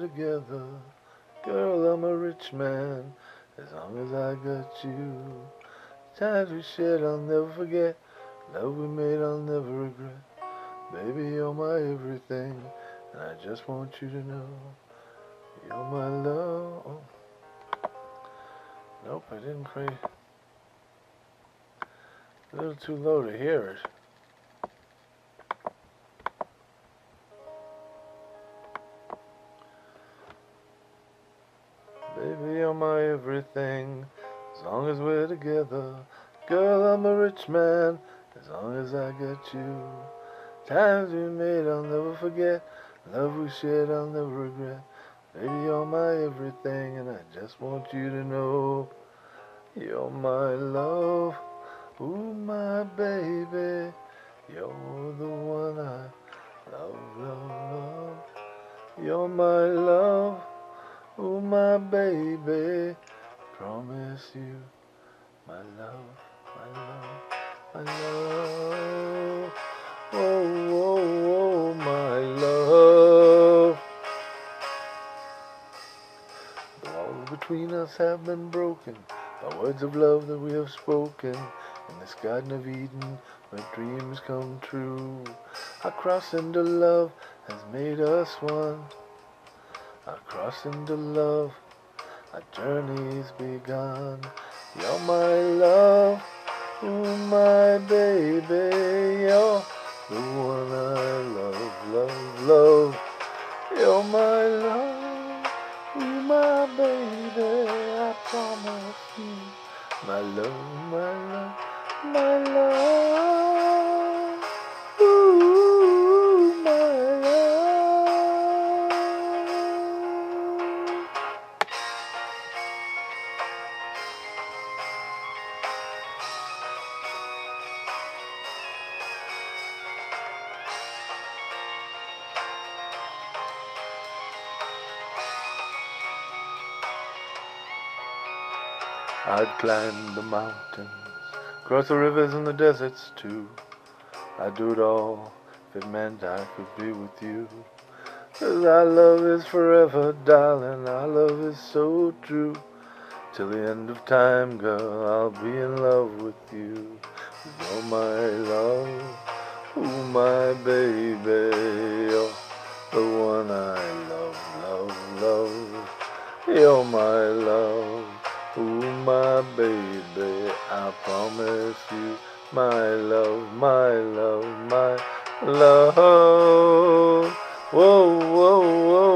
together. Girl, I'm a rich man, as long as I got you. Times we shared, I'll never forget. Love we made, I'll never regret. Baby, you're my everything, and I just want you to know you're my love. Oh. Nope, I didn't create. A little too low to hear it. Baby, you're my everything, as long as we're together. Girl, I'm a rich man, as long as I got you. Times we made, I'll never forget. Love we shared, I'll never regret. Baby, you're my everything, and I just want you to know you're my love. Ooh, my baby, you're the one I love, love, love. You're my love. Ooh, my baby, promise you my love, my love, my love. Oh, oh, oh, my love. The walls between us have been broken by words of love that we have spoken in this Garden of Eden where dreams come true. Our cross into love has made us one. Our cross into love, our journey's begun. You're my love, ooh, my baby. You're the one I love, love, love. You're my love, ooh, my baby. I promise you, my love, my love, my love. Ooh, my love. I'd climb the mountains, cross the rivers and the deserts too. I'd do it all if it meant I could be with you. 'Cause our love is forever, darling, our love is so true. Till the end of time, girl, I'll be in love with you. 'Cause you're my love, ooh, my baby. You're the one I love, love, love. You're my love. Ooh, my baby, I promise you, my love, my love, my love. Whoa, whoa, whoa.